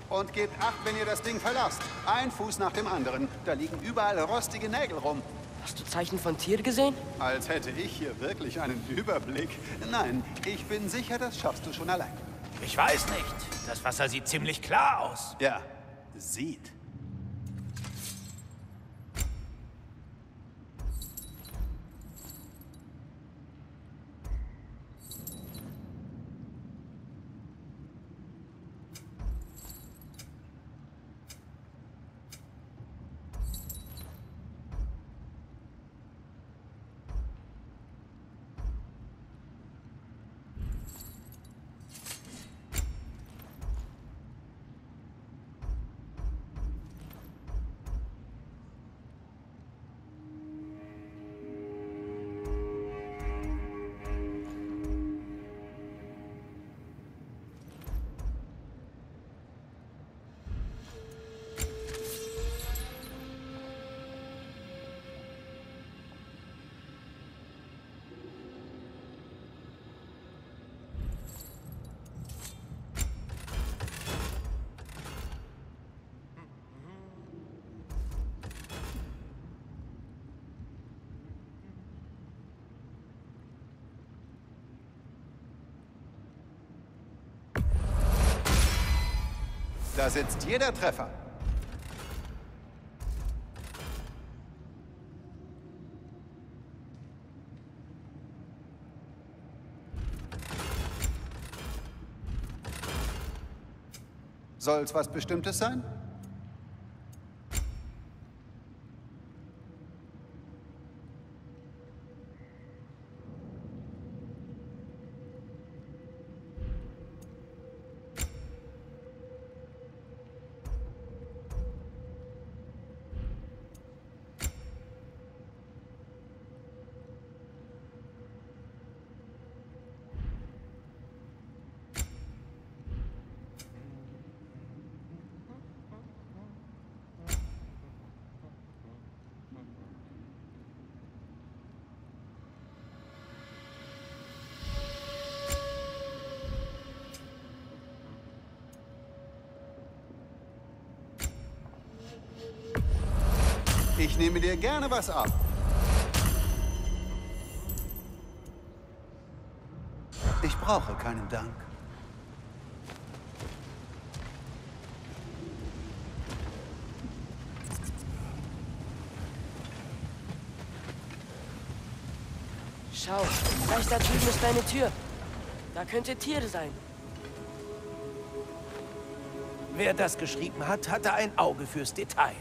Und gebt Acht, wenn ihr das Ding verlasst. Ein Fuß nach dem anderen. Da liegen überall rostige Nägel rum. Hast du Zeichen von Tyr gesehen? Als hätte ich hier wirklich einen Überblick. Nein, ich bin sicher, das schaffst du schon allein. Ich weiß nicht. Das Wasser sieht ziemlich klar aus. Ja, sieht. Da sitzt jeder Treffer. Soll's was Bestimmtes sein? Ich nehme dir gerne was ab. Ich brauche keinen Dank. Schau, vielleicht da drüben ist deine Tür. Da könnte Tyr sein. Wer das geschrieben hat, hatte ein Auge fürs Detail.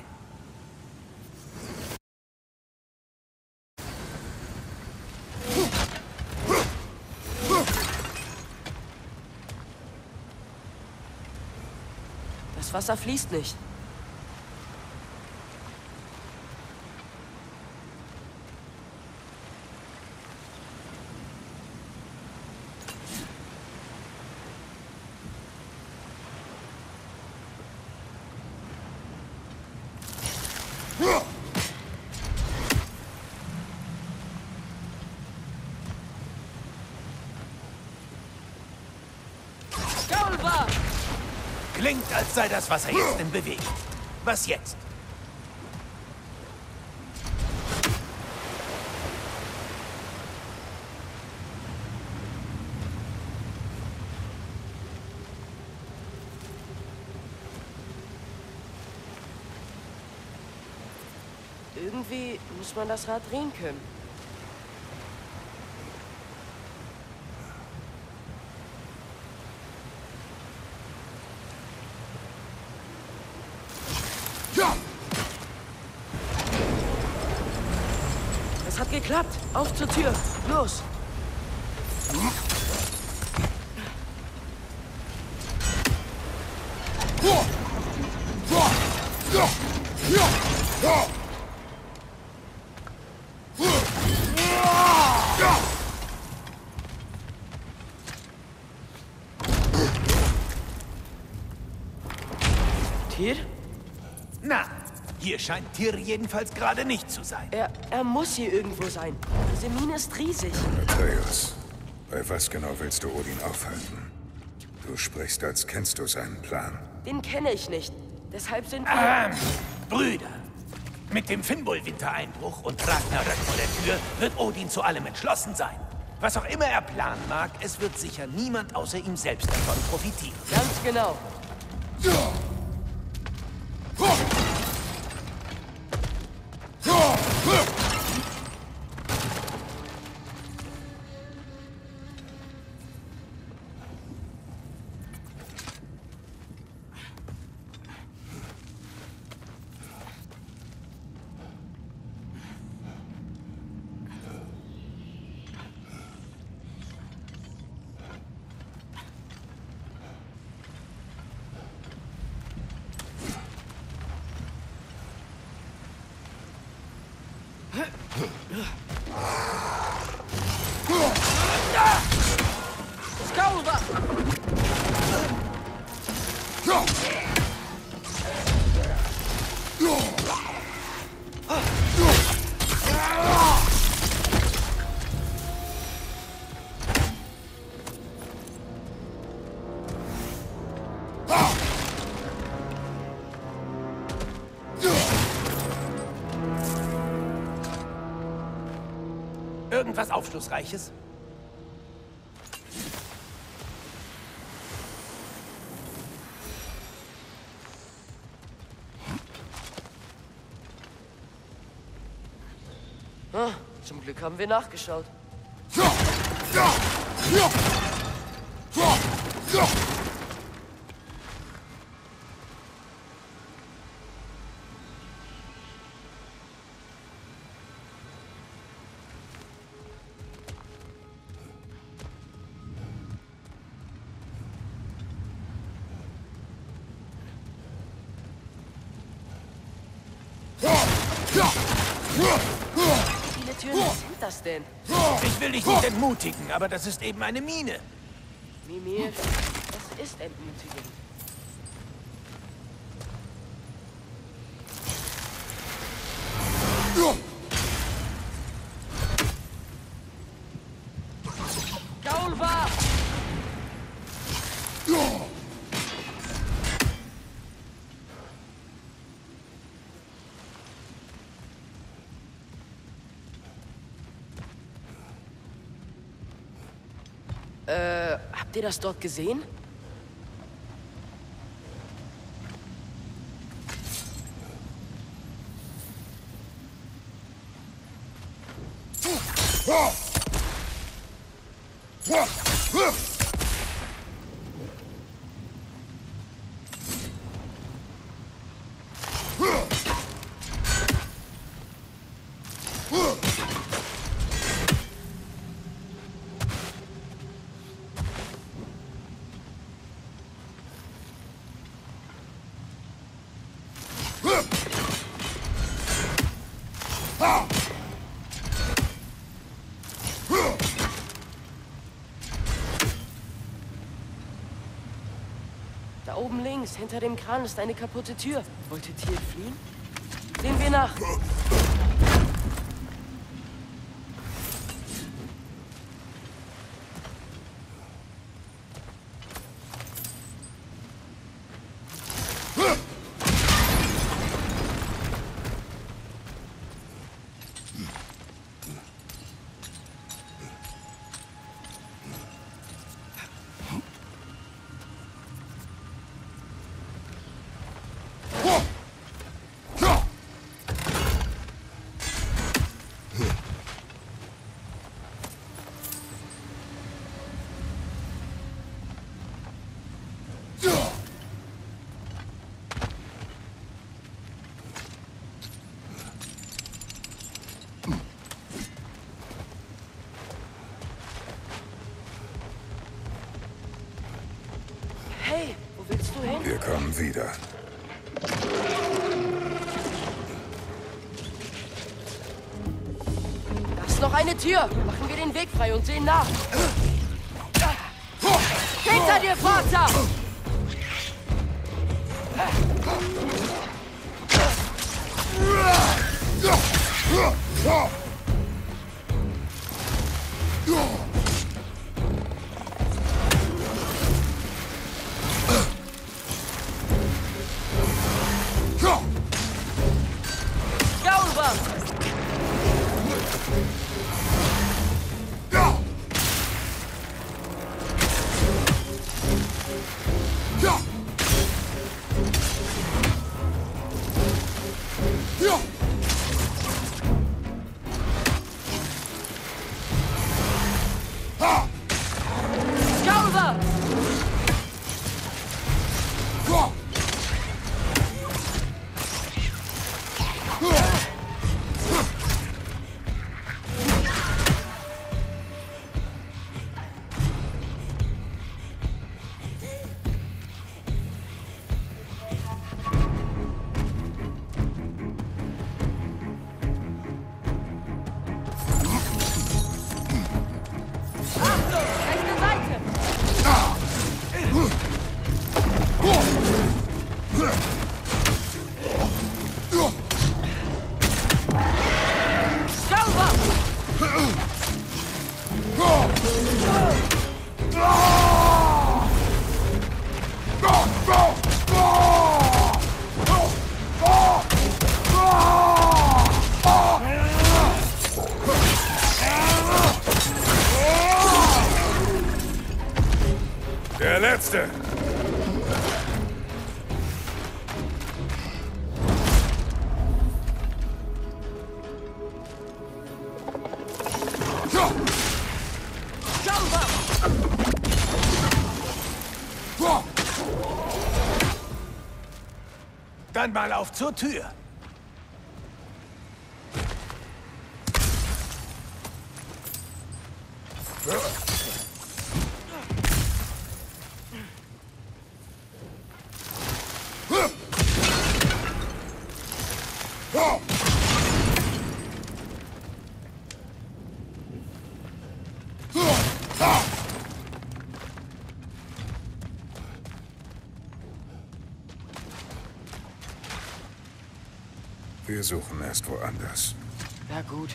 Das Wasser fließt nicht. Klingt, als sei das Wasser jetzt in Bewegung. Was jetzt? Irgendwie muss man das Rad drehen können. Es hat geklappt. Auf zur Tür. Los. Tyr? Na, hier scheint Tyr jedenfalls gerade nicht zu sein. Er muss hier irgendwo sein. Diese Mine ist riesig. Atreus, bei was genau willst du Odin aufhalten? Du sprichst, als kennst du seinen Plan. Den kenne ich nicht. Deshalb sind wir... Brüder. Mit dem Fimbul-Wintereinbruch und Ragnarök vor der Tür wird Odin zu allem entschlossen sein. Was auch immer er planen mag, es wird sicher niemand außer ihm selbst davon profitieren. Ganz genau. Skaulba! Irgendwas Aufschlussreiches? Ah, zum Glück haben wir nachgeschaut. Wie viele Türen sind das denn? Ich will dich nicht entmutigen, aber das ist eben eine Mine. Mimir, das ist entmutigend. Gaulba! Habt ihr das dort gesehen? Da oben links, hinter dem Kran, ist eine kaputte Tür. Wollte Tyr fliehen? Sehen wir nach. Hey, wo willst du hin? Wir kommen wieder. Da ist noch eine Tür. Machen wir den Weg frei und sehen nach. Hinter dir, Vater! Scalver! Rechte Seite! Scalver! Der Letzte! Scalver! Dann mal auf zur Tür. Wir suchen erst woanders. Na gut.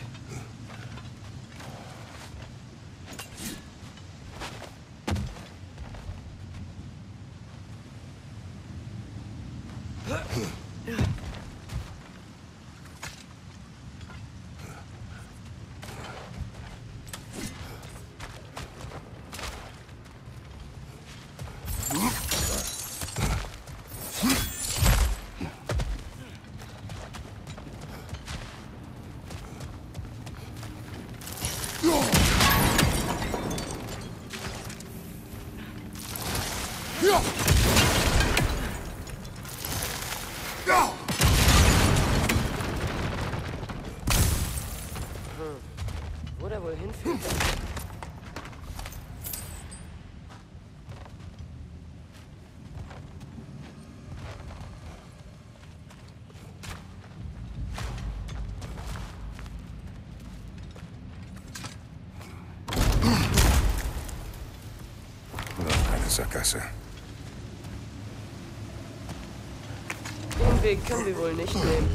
Wo der wohl hinführt? Noch eine Sackgasse. Den Weg können wir wohl nicht nehmen.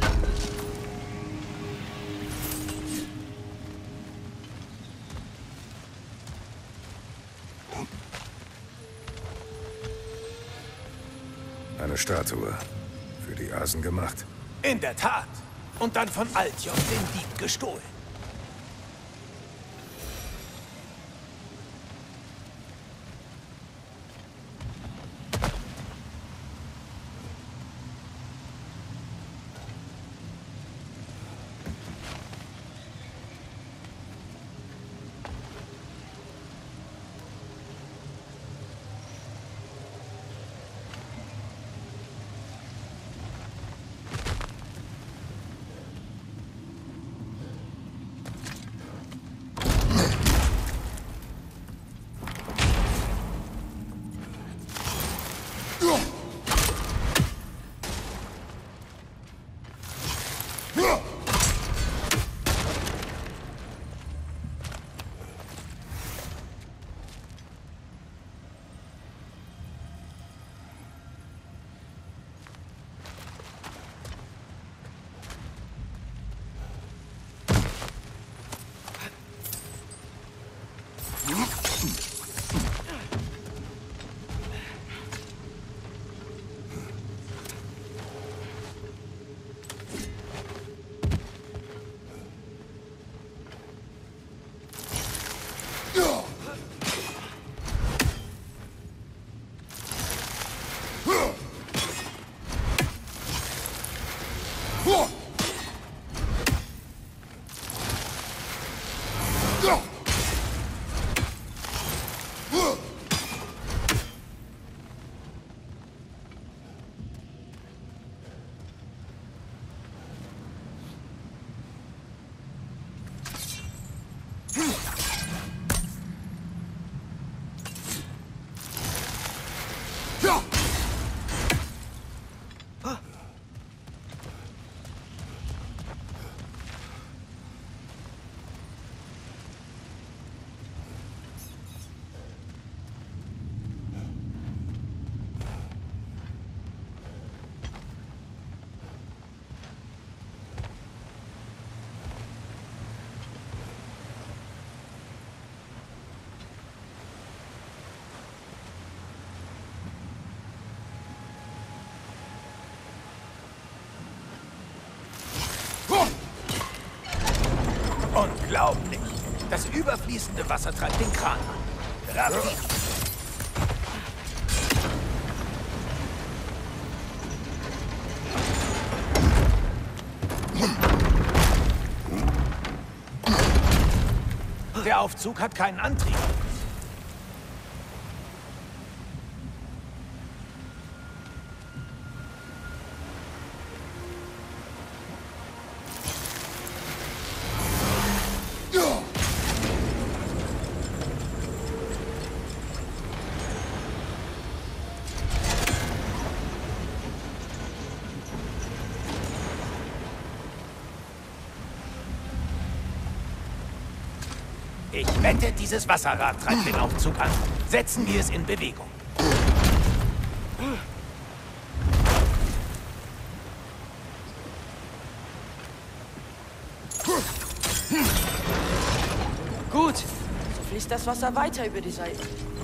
Eine Statue. Für die Asen gemacht. In der Tat. Und dann von Altjom, dem Dieb, gestohlen. Unglaublich. Das überfließende Wasser treibt den Kran an. Raffi. Der Aufzug hat keinen Antrieb. Ich wette, dieses Wasserrad treibt den Aufzug an. Setzen wir es in Bewegung. Gut, so fließt das Wasser weiter über die Seite.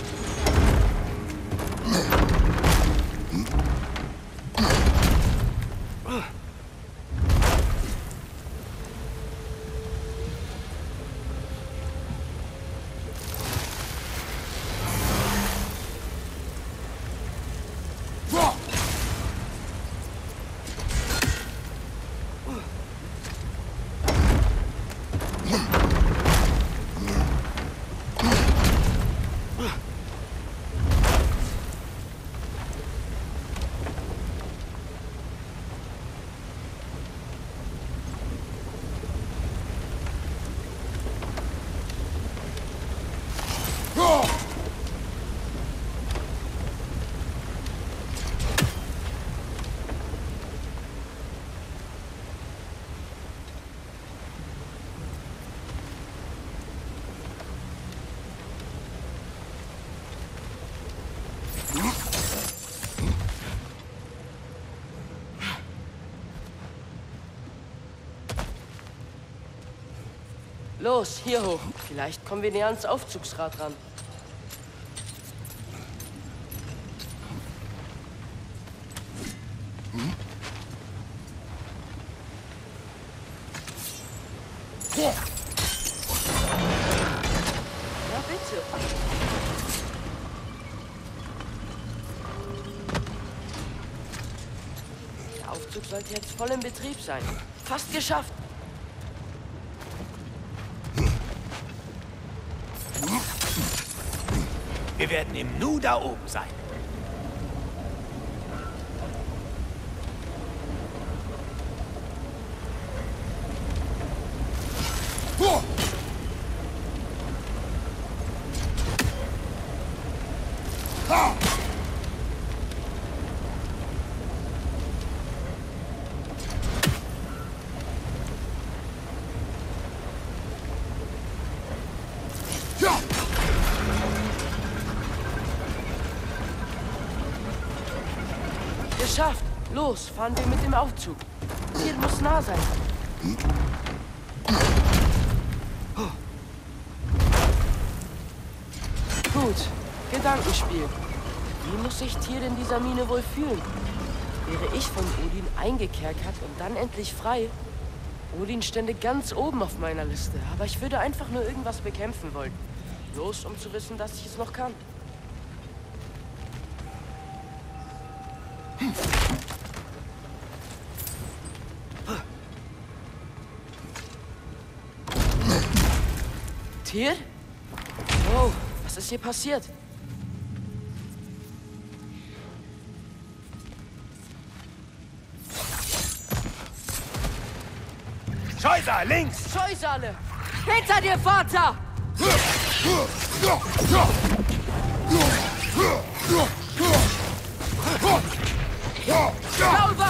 Los, hier hoch. Vielleicht kommen wir näher ans Aufzugsrad ran. Ja, bitte. Der Aufzug sollte jetzt voll im Betrieb sein. Fast geschafft. Wir werden im Nu da oben sein. Geschafft! Los, fahren wir mit dem Aufzug. Hier muss nah sein. Gut, Gedankenspiel. Wie muss sich Tyr in dieser Mine wohl fühlen? Wäre ich von Odin eingekerkert und dann endlich frei? Odin stände ganz oben auf meiner Liste, aber ich würde einfach nur irgendwas bekämpfen wollen. Bloß um zu wissen, dass ich es noch kann. Tyr? Oh, was ist hier passiert? Scheusal, links! Scheusale! Hinter dir, Vater! Sauber!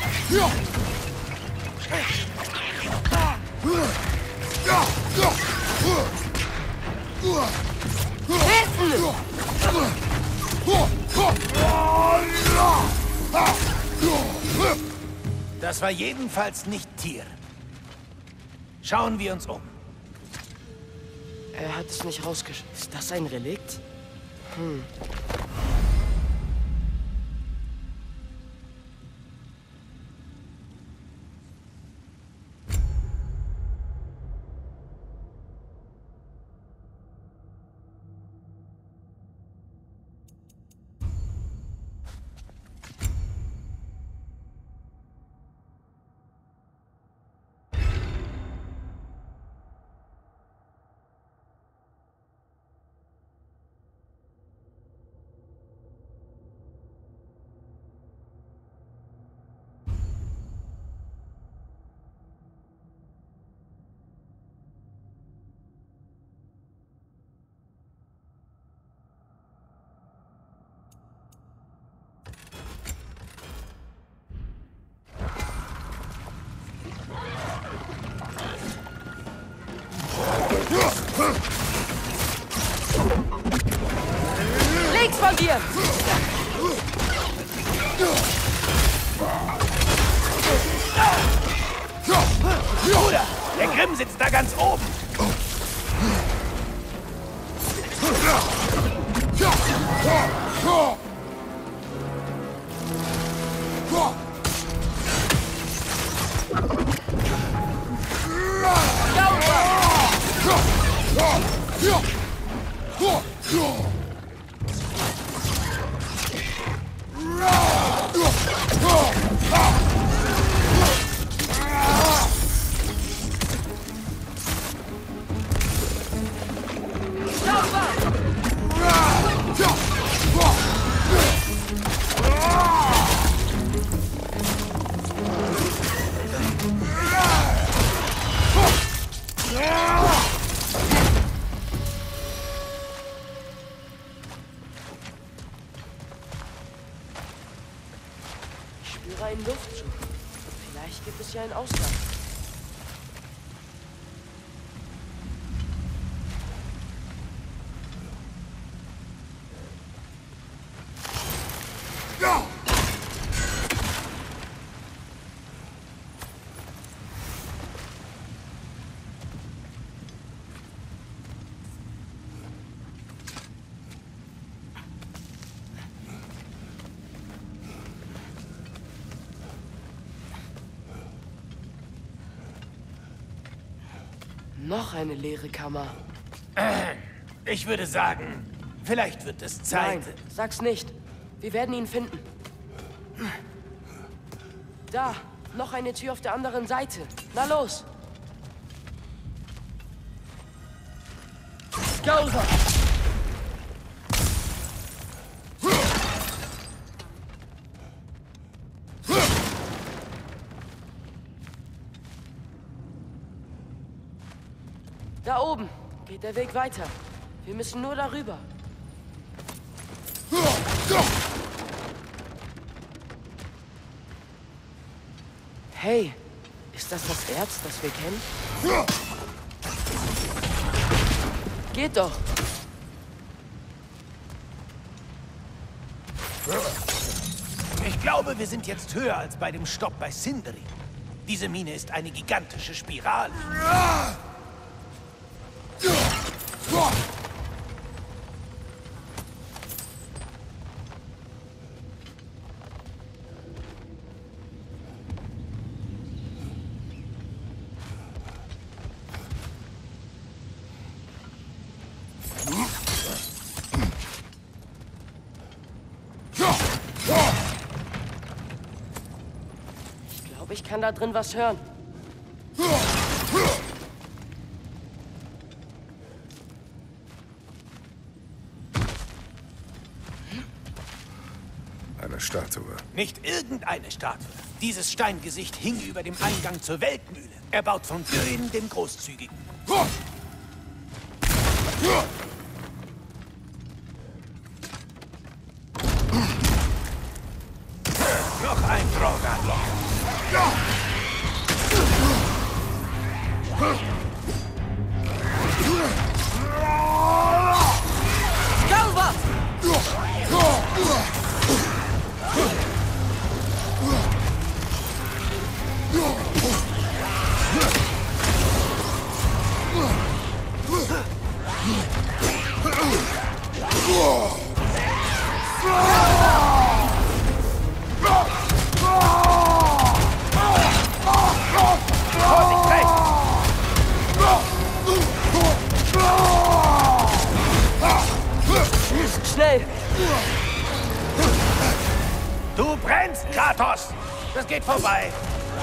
Hinten! Das war jedenfalls nicht Tyr. Schauen wir uns um. Er hat es nicht rausgeschickt. Ist das ein Relikt? Links von dir! Bruder, der Grimm sitzt da ganz oben. Ich spüre einen Luftzug. Vielleicht gibt es ja einen Ausgang. Noch eine leere Kammer. Ich würde sagen, vielleicht wird es Zeit. Nein, sag's nicht. Wir werden ihn finden. Da, noch eine Tür auf der anderen Seite. Na los! Gauser! Da oben geht der Weg weiter. Wir müssen nur darüber. Hey, ist das das Erz, das wir kennen? Geht doch. Ich glaube, wir sind jetzt höher als bei dem Stopp bei Sindri. Diese Mine ist eine gigantische Spirale. Ich glaube, ich kann da drin was hören. Eine Statue. Nicht irgendeine Statue. Dieses Steingesicht hing über dem Eingang zur Weltmühle. Erbaut von Gyrinn dem Großzügigen. Noch ein Drogan-Loch. Galva! Vorsicht, rechts! Schnell! Du brennst, Kratos! Das geht vorbei.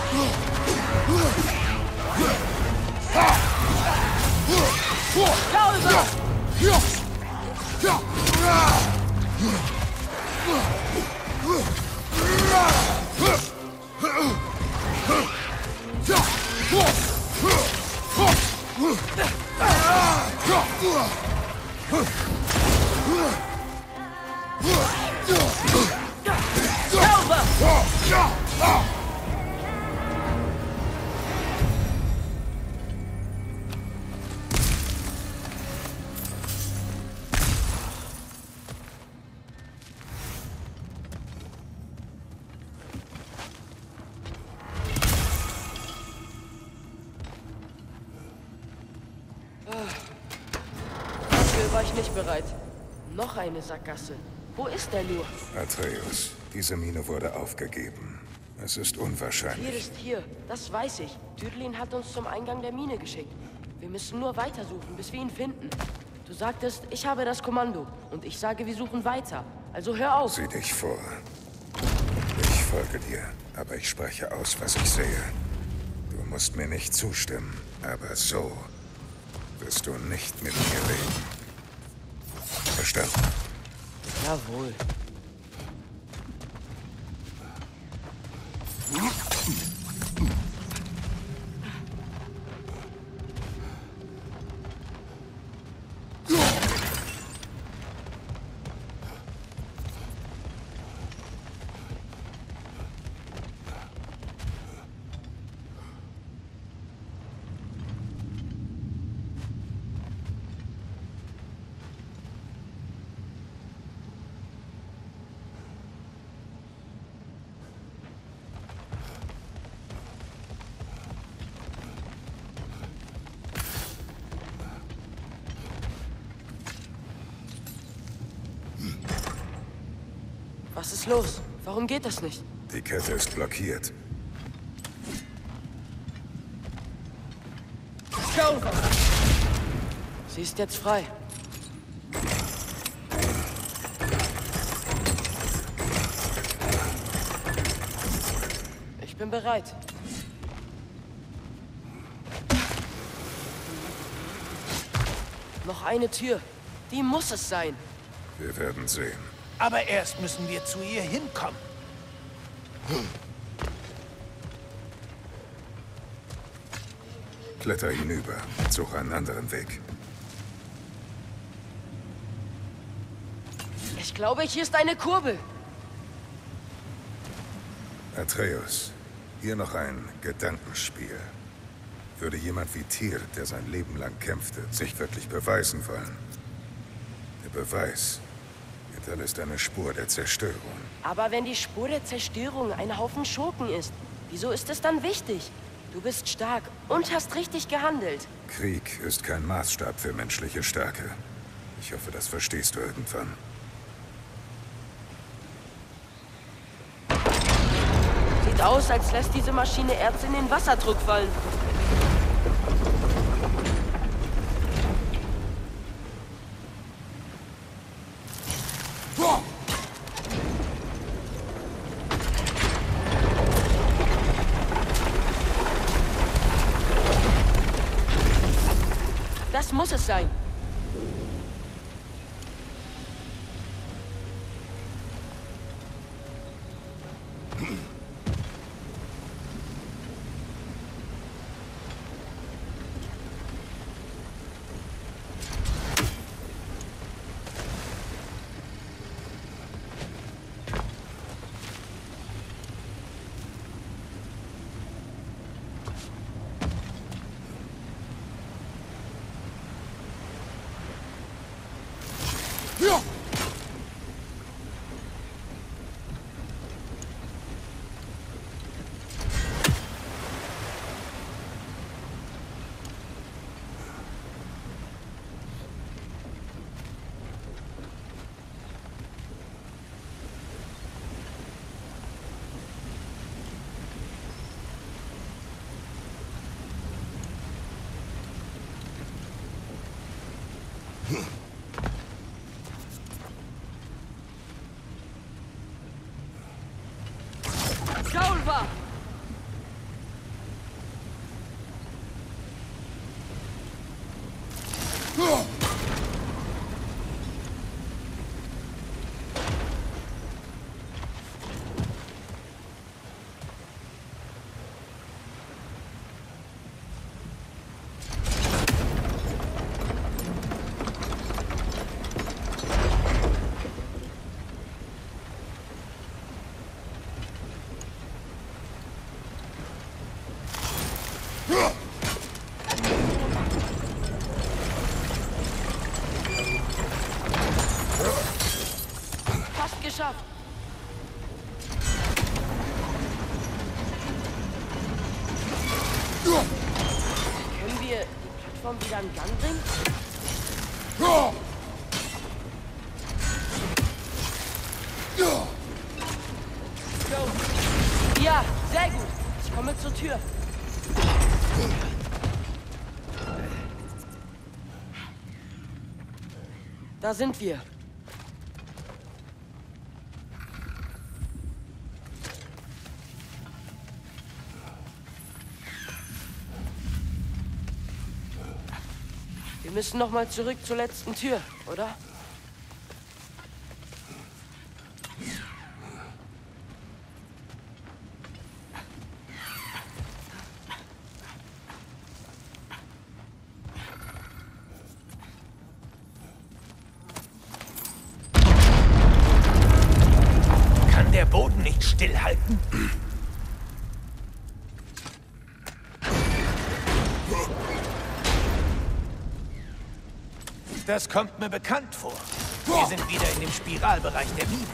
Galva! nicht bereit. Noch eine Sackgasse. Wo ist der nur? Atreus, diese Mine wurde aufgegeben. Es ist Hier unwahrscheinlich. ist hier. Das weiß ich. Tüdelin hat uns zum Eingang der Mine geschickt. Wir müssen nur weitersuchen, bis wir ihn finden. Du sagtest, ich habe das Kommando. Und ich sage, wir suchen weiter. Also hör auf. Sieh dich vor. Ich folge dir, aber ich spreche aus, was ich sehe. Du musst mir nicht zustimmen, aber so wirst du nicht mit mir leben. Verstanden? Jawohl. Was ist los? Warum geht das nicht? Die Kette ist blockiert. Sie ist jetzt frei. Ich bin bereit. Noch eine Tür. Die muss es sein. Wir werden sehen. Aber erst müssen wir zu ihr hinkommen. Kletter hinüber. Suche einen anderen Weg. Ich glaube, hier ist eine Kurbel. Atreus, hier noch ein Gedankenspiel. Würde jemand wie Tyr, der sein Leben lang kämpfte, sich wirklich beweisen wollen? Der Beweis hinterlässt eine Spur der Zerstörung. Aber wenn die Spur der Zerstörung ein Haufen Schurken ist, wieso ist es dann wichtig? Du bist stark und hast richtig gehandelt. Krieg ist kein Maßstab für menschliche Stärke. Ich hoffe, das verstehst du irgendwann. Sieht aus, als lässt diese Maschine Erz in den Wasserdruck fallen. Das muss es sein. Saulva! Fast geschafft. Können wir die Plattform wieder in Gang bringen? Ja, sehr gut. Ich komme zur Tür. Da sind wir. Wir müssen noch mal zurück zur letzten Tür, oder? Kann der Boden nicht stillhalten? Das kommt mir bekannt vor. Wir sind wieder in dem Spiralbereich der Mine.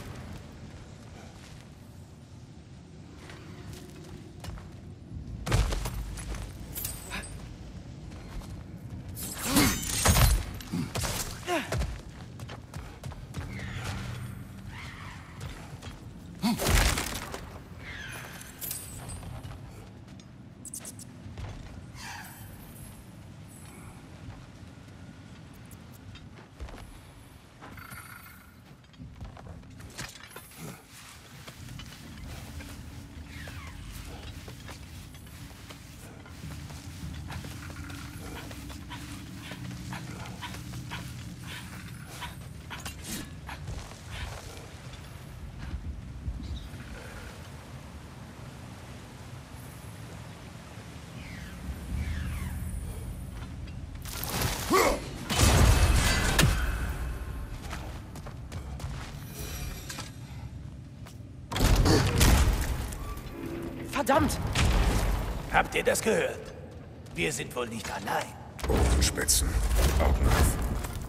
Verdammt! Habt ihr das gehört? Wir sind wohl nicht allein. Ofenspitzen. Augen auf.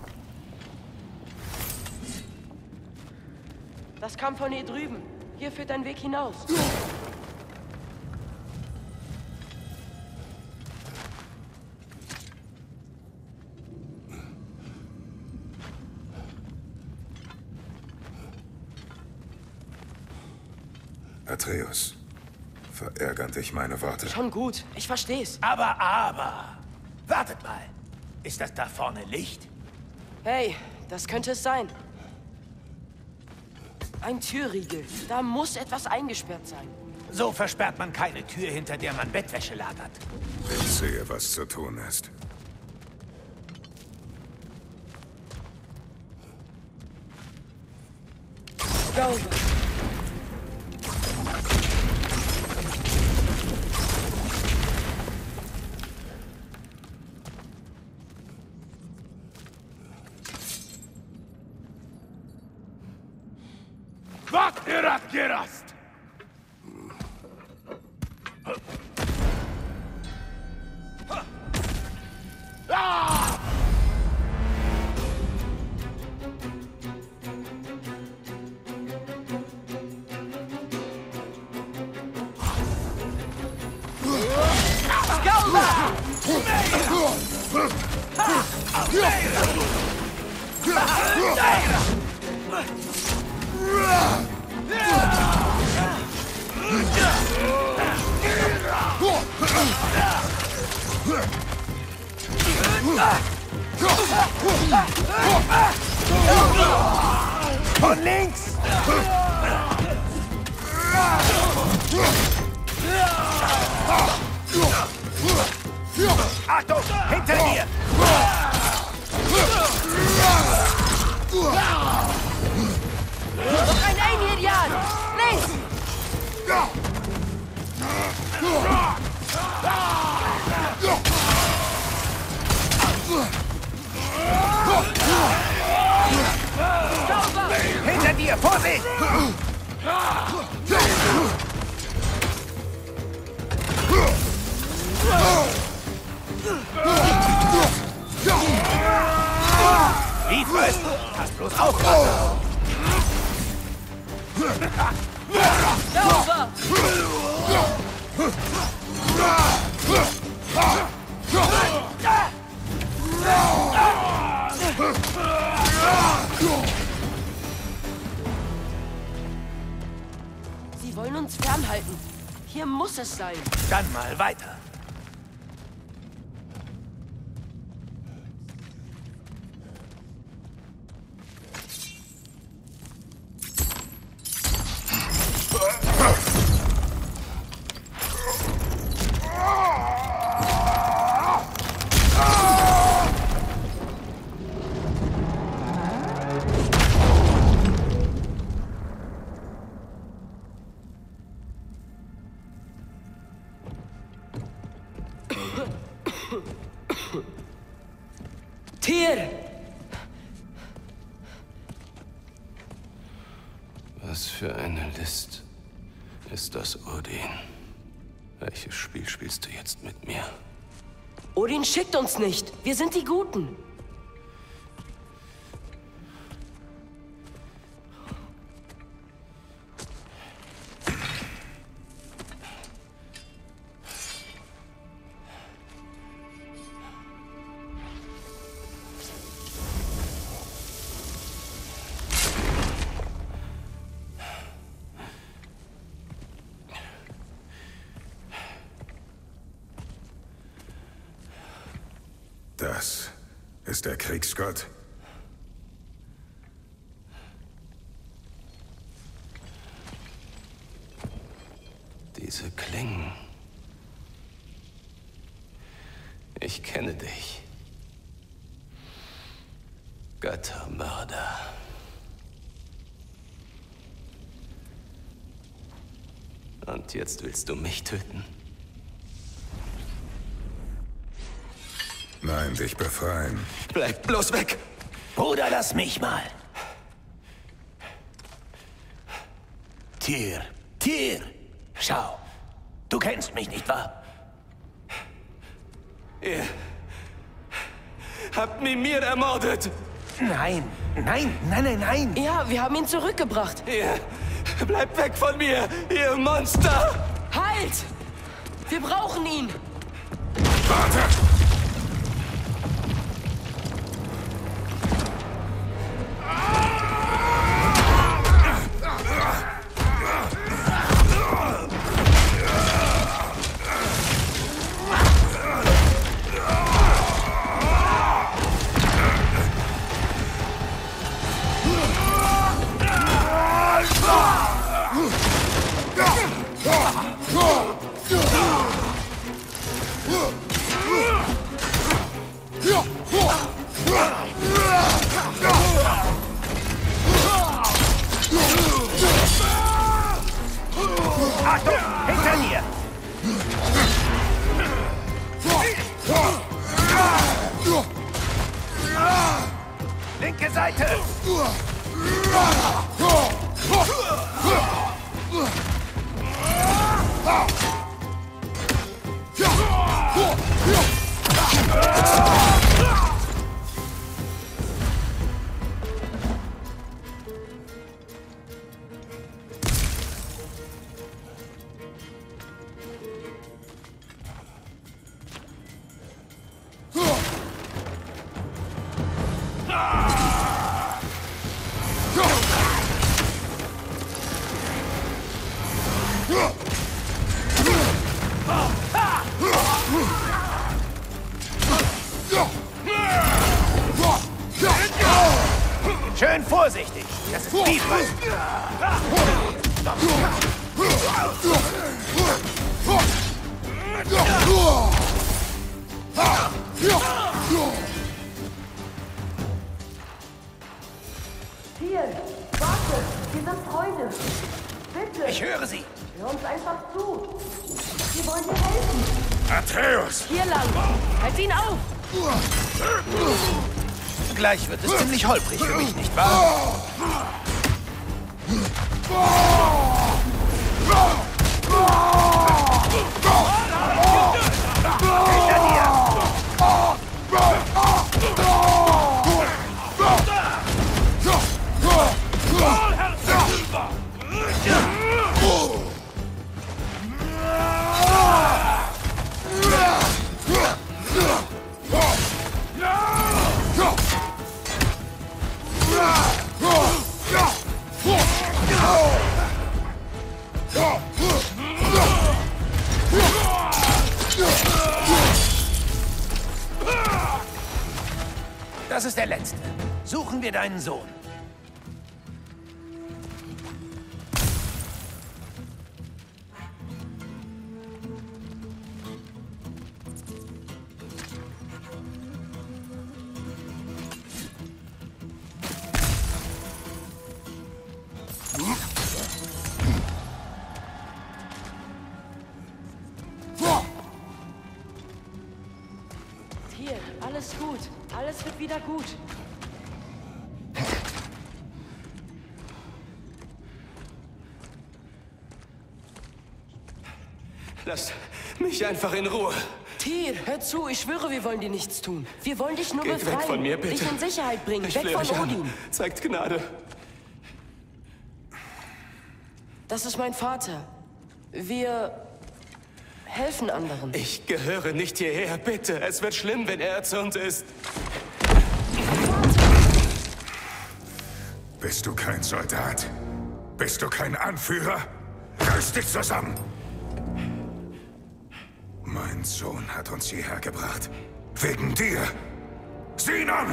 Das kam von hier drüben. Hier führt ein Weg hinaus. Atreus, verärgern dich meine Worte? Schon gut, ich versteh's. Aber. Wartet mal. Ist das da vorne Licht? Hey, das könnte es sein. Ein Türriegel. Da muss etwas eingesperrt sein. So versperrt man keine Tür, hinter der man Bettwäsche lagert. Ich sehe, was zu tun ist. Go! Gerast! Von links! Achtung! Hinter dir! Noch ein Alien! Links! Hinter dir! Vorsicht! Wie fest? Pass bloß auf! Sauber! Sie wollen uns fernhalten. Hier muss es sein. Dann mal weiter. Tyr! Was für eine List ist das, Odin? Welches Spiel spielst du jetzt mit mir? Odin schickt uns nicht. Wir sind die Guten. Das ist der Kriegsgott? Diese Klingen. Ich kenne dich. Göttermörder. Und jetzt willst du mich töten? Nein, dich befreien. Bleib bloß weg! Bruder, lass mich mal. Tyr, Tyr, schau. Du kennst mich, nicht wahr? Ihr habt Mimir ermordet! Nein, nein, nein, nein, nein. Ja, wir haben ihn zurückgebracht. Ihr bleibt weg von mir, ihr Monster! Halt! Wir brauchen ihn! Warte! Achtung, hinter mir! Linke Seite! Schön vorsichtig. Das ist Beefball. Hier, warte, wir sind Freunde. Bitte, Ich höre sie. hör uns einfach zu. Wir wollen dir helfen. Atreus! Hier lang! Halt ihn auf! Gleich wird es ziemlich holprig für mich, nicht wahr? Hinter dir! Das ist der letzte. Suchen wir deinen Sohn. Hier, alles gut. Alles wird wieder gut. Lass mich einfach in Ruhe. Tyr, hör zu, ich schwöre, wir wollen dir nichts tun. Wir wollen dich nur Geht befreien. weg von mir, bitte. Dich in Sicherheit bringen. Ich Weg flehe euch von an. Odin. Zeigt Gnade. Das ist mein Vater. Wir helfen anderen. Ich gehöre nicht hierher, bitte. Es wird schlimm, wenn er erzürnt ist. Bist du kein Soldat? Bist du kein Anführer? Reiß dich zusammen! Mein Sohn hat uns hierher gebracht. Wegen dir! Sinon!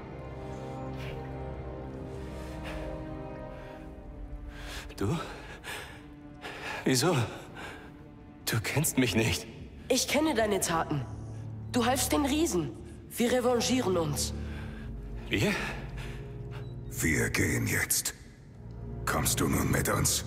Du? Wieso? Du kennst mich nicht. Ich kenne deine Taten. Du halfst den Riesen. Wir revanchieren uns. Wir? Wir gehen jetzt. Kommst du nun mit uns?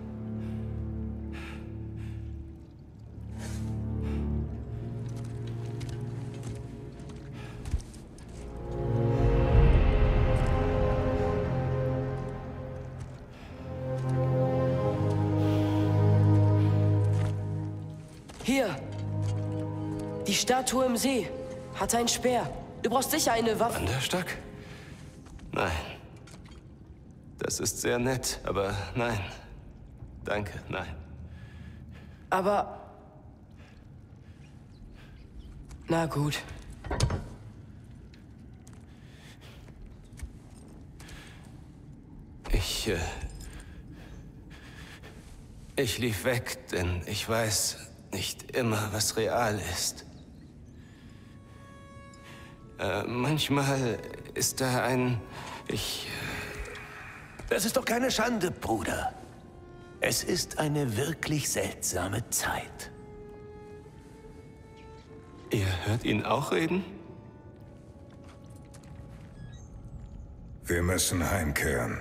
Hier. Die Statue im See hat einen Speer. Du brauchst sicher eine Waffe. Wanderstock? Nein. Das ist sehr nett, aber nein. Danke, nein. Aber... Na gut. Ich lief weg, denn ich weiß nicht immer, was real ist. Manchmal ist da ein... Das ist doch keine Schande, Bruder. Es ist eine wirklich seltsame Zeit. Ihr hört ihn auch reden? Wir müssen heimkehren.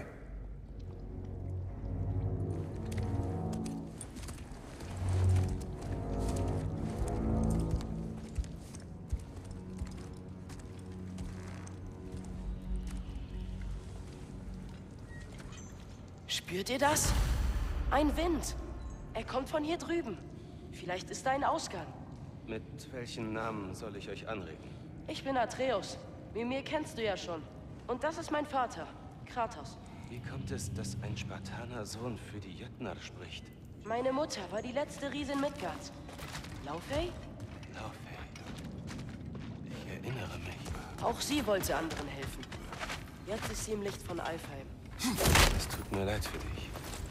Spürt ihr das? Ein Wind. Er kommt von hier drüben. Vielleicht ist da ein Ausgang. Mit welchen Namen soll ich euch anreden? Ich bin Atreus. Mimir kennst du ja schon. Und das ist mein Vater, Kratos. Wie kommt es, dass ein Spartaner Sohn für die Jötnar spricht? Meine Mutter war die letzte Riesin Midgards. Laufey? Laufey. Ich erinnere mich. Auch sie wollte anderen helfen. Jetzt ist sie im Licht von Alfheim. Es tut mir leid für dich.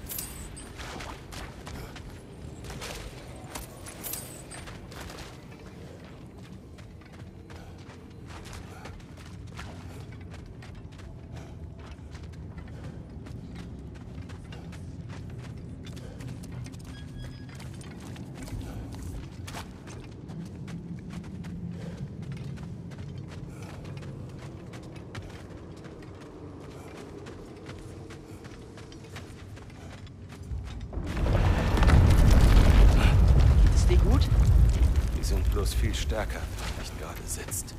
Die sind bloß viel stärker, wenn man nicht gerade sitzt.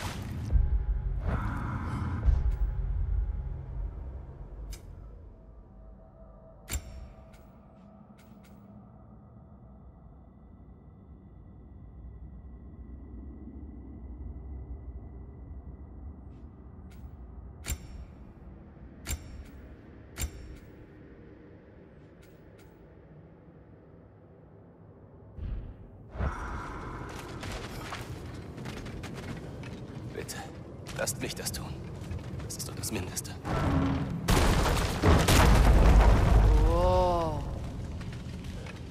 Bitte, lasst mich das tun. Das ist doch das Mindeste. Wow.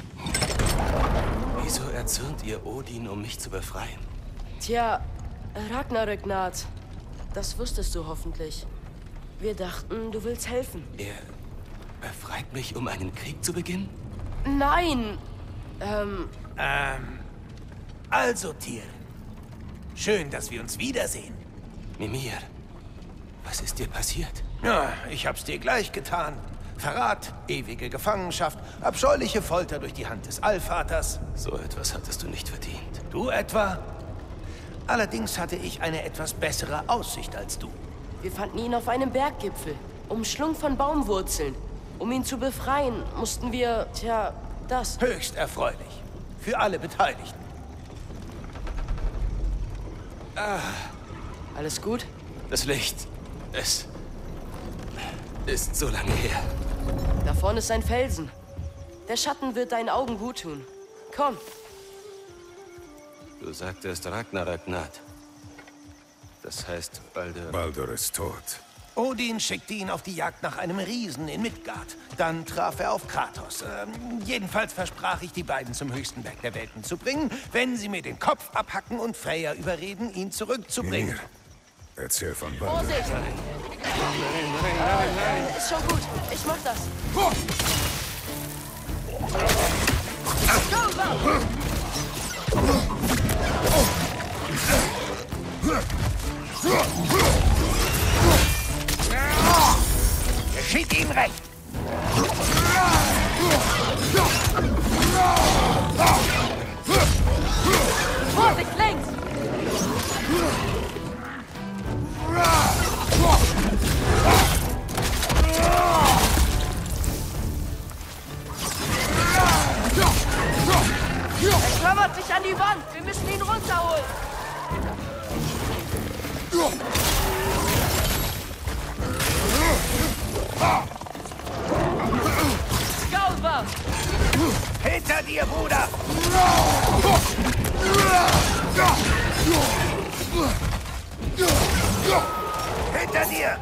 erzürnt ihr Odin, um mich zu befreien? Tja, Ragnarök naht. Das wusstest du hoffentlich. Wir dachten, du willst helfen. Er befreit mich, um einen Krieg zu beginnen? Nein! Also, Tyr. Schön, dass wir uns wiedersehen. Mimir, was ist dir passiert? Ja, ich hab's dir gleich getan. Verrat, ewige Gefangenschaft, abscheuliche Folter durch die Hand des Allvaters. So etwas hattest du nicht verdient. Du etwa? Allerdings hatte ich eine etwas bessere Aussicht als du. Wir fanden ihn auf einem Berggipfel, umschlungen von Baumwurzeln. Um ihn zu befreien, mussten wir, tja, das. Höchst erfreulich. Für alle Beteiligten. Alles gut? Das Licht, es ist so lange her. Da vorne ist ein Felsen. Der Schatten wird deinen Augen guttun. Komm. Du sagtest Ragnarök naht. Das heißt, Baldur ist tot. Odin schickte ihn auf die Jagd nach einem Riesen in Midgard. Dann traf er auf Kratos. Jedenfalls versprach ich, die beiden zum höchsten Berg der Welten zu bringen, wenn sie mir den Kopf abhacken und Freya überreden, ihn zurückzubringen. Mimir, erzähl von Baldur. Vorsicht! Ist schon gut. Ich mach das. Go, go! Geschieht ihm recht! Vorsicht, links! Er klammert sich an die Wand. Wir müssen ihn runterholen. Skalber! Hinter dir, Bruder! Hinter dir!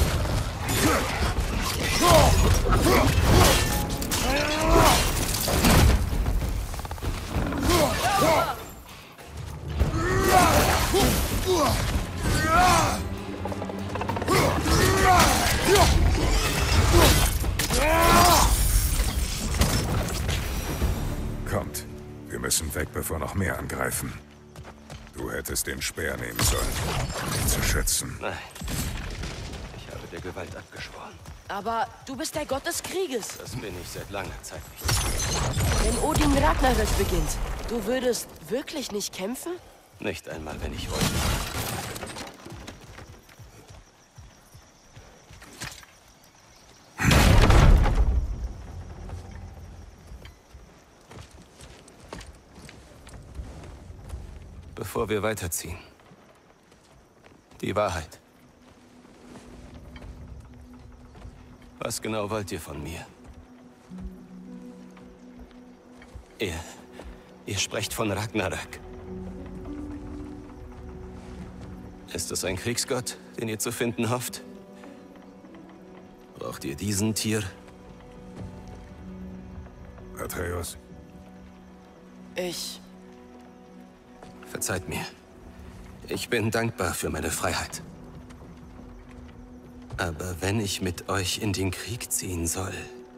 Kommt, wir müssen weg, bevor noch mehr angreifen. Du hättest den Speer nehmen sollen, um ihn zu schützen. Nein. Ich habe der Gewalt abgeschworen. Aber du bist der Gott des Krieges. Das bin ich seit langer Zeit nicht. Wenn Odin Ragnarök beginnt, du würdest wirklich nicht kämpfen? Nicht einmal, wenn ich wollte. Bevor wir weiterziehen. Die Wahrheit. Was genau wollt ihr von mir? Ihr sprecht von Ragnarök. Ist es ein Kriegsgott, den ihr zu finden hofft? Braucht ihr diesen Tyr? Atreus, Verzeiht mir. Ich bin dankbar für meine Freiheit. Aber wenn ich mit euch in den Krieg ziehen soll,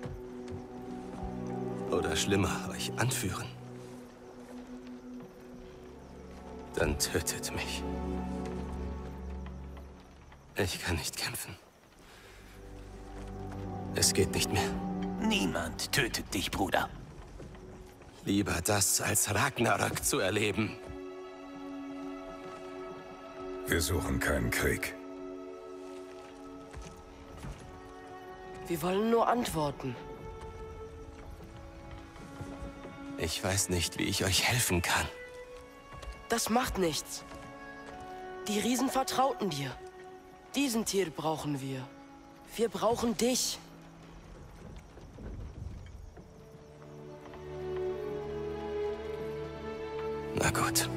oder schlimmer, euch anführen, dann tötet mich. Ich kann nicht kämpfen. Es geht nicht mehr. Niemand tötet dich, Bruder. Lieber das, als Ragnarök zu erleben. wir suchen keinen Krieg. Wir wollen nur Antworten. Ich weiß nicht, wie ich euch helfen kann. Das macht nichts. Die Riesen vertrauten dir. Diesen Tier brauchen wir. Wir brauchen dich. Na gut.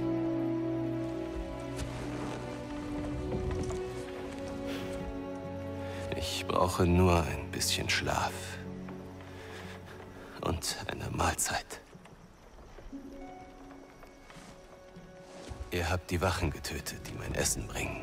Ich brauche nur ein bisschen Schlaf. Und eine Mahlzeit. Ihr habt die Wachen getötet, die mein Essen bringen.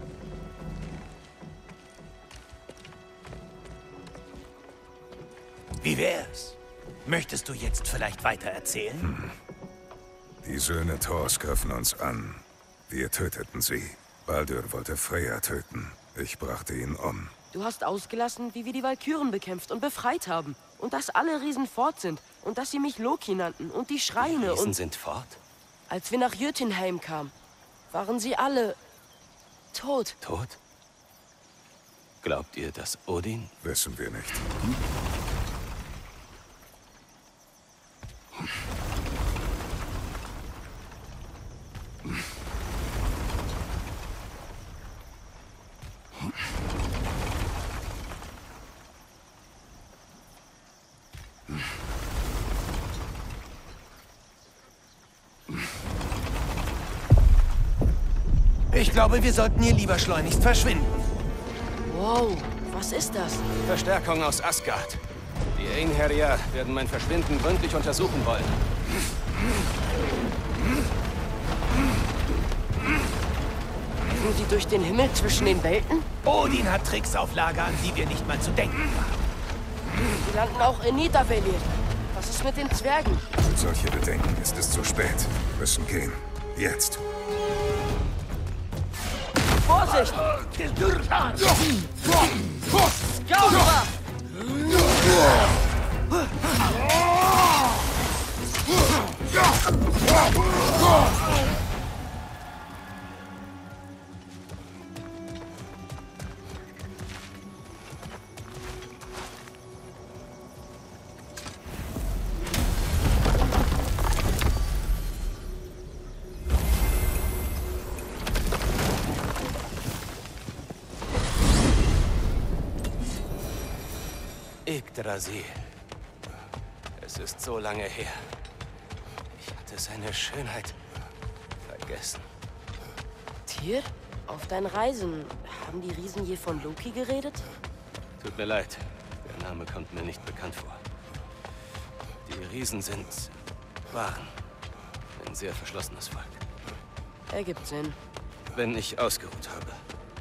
Wie wär's? Möchtest du jetzt vielleicht weiter erzählen? Die Söhne Thors griffen uns an. Wir töteten sie. Baldur wollte Freya töten. Ich brachte ihn um. Du hast ausgelassen, wie wir die Walküren bekämpft und befreit haben. Und dass alle Riesen fort sind. Und dass sie mich Loki nannten. Und die Schreine Die Riesen und... sind fort? Als wir nach Jötunheim kamen, waren sie alle... tot. Tot? Glaubt ihr, dass Odin... Wissen wir nicht. Ich glaube, wir sollten hier lieber schleunigst verschwinden. Wow, was ist das? Verstärkung aus Asgard. Die Einherjar werden mein Verschwinden gründlich untersuchen wollen. Fliegen sie durch den Himmel zwischen den Welten? Odin hat Tricks auf Lager, an die wir nicht mal zu denken haben. Sie landen auch in Nidavellir. Was ist mit den Zwergen? Für solche Bedenken ist es zu spät. Wir müssen gehen. Jetzt. Vorsicht! Gaura! Yggdrasil. Es ist so lange her. Ich hatte seine Schönheit vergessen. Tyr? Auf deinen Reisen haben die Riesen je von Loki geredet? Tut mir leid. Der Name kommt mir nicht bekannt vor. Die Riesen waren ein sehr verschlossenes Volk. Ergibt Sinn. Wenn ich ausgeruht habe.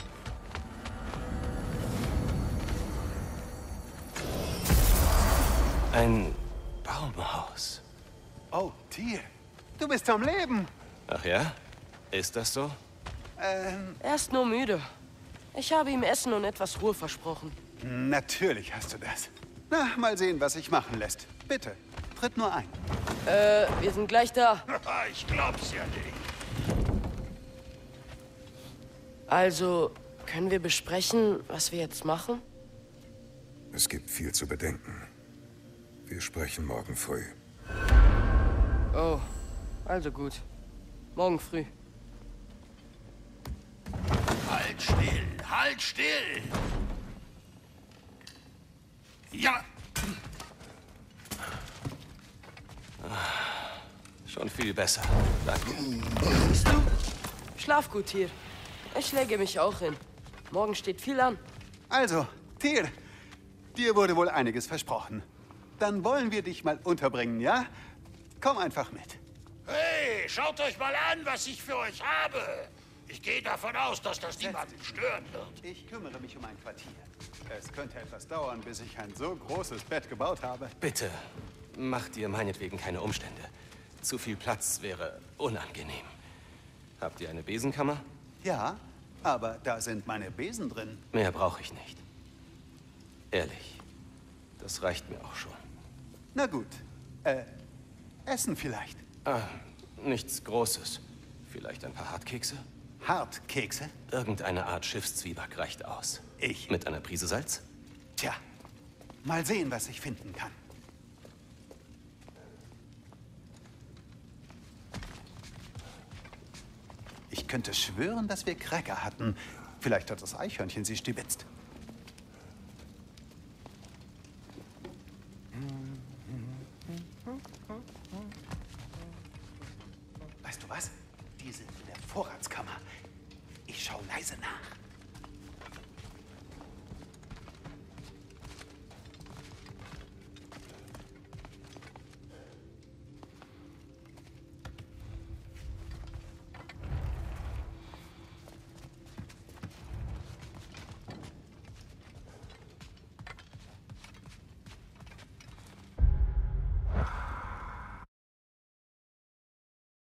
Ein Baumhaus. Oh, Tyr, du bist am Leben. Ach ja? Ist das so? Er ist nur müde. Ich habe ihm Essen und etwas Ruhe versprochen. Natürlich hast du das. Na, mal sehen, was sich machen lässt. Bitte, tritt nur ein. Wir sind gleich da. Ich glaub's ja nicht. Also, können wir besprechen, was wir jetzt machen? Es gibt viel zu bedenken. Wir sprechen morgen früh. Oh, also gut. Morgen früh. Halt still, halt still! Ja! Schon viel besser. Danke. Schlaf gut, Tyr. Ich lege mich auch hin. Morgen steht viel an. Also, Tyr, dir wurde wohl einiges versprochen. Dann wollen wir dich mal unterbringen, ja? Komm einfach mit. Hey, schaut euch mal an, was ich für euch habe. Ich gehe davon aus, dass das niemanden stören wird. Ich kümmere mich um ein Quartier. Es könnte etwas dauern, bis ich ein so großes Bett gebaut habe. Bitte, macht ihr meinetwegen keine Umstände. Zu viel Platz wäre unangenehm. Habt ihr eine Besenkammer? Ja, aber da sind meine Besen drin. Mehr brauche ich nicht. Ehrlich, das reicht mir auch schon. Na gut. Essen vielleicht. Nichts Großes. Vielleicht ein paar Hartkekse? Hartkekse? Irgendeine Art Schiffszwieback reicht aus. Mit einer Prise Salz? Tja, mal sehen, was ich finden kann. Ich könnte schwören, dass wir Cracker hatten. Vielleicht hat das Eichhörnchen sie stibitzt. Weißt du was? Die sind in der Vorratskammer. Ich schaue leise nach.